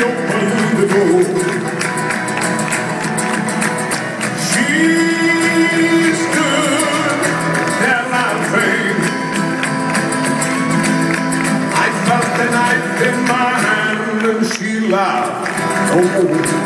opened the door. She stood there laughing. I felt the knife in my hand and she laughed. Oh.